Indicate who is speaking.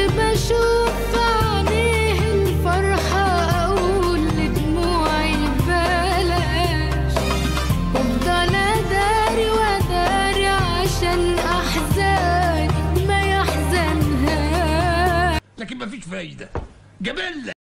Speaker 1: بشوف في عينيه الفرحة أقول لدموعي بلاش، وأفضل أداري وأداري عشان أحزاني ما يحزنهاش.
Speaker 2: لكن مفيش فايدة، جبلة.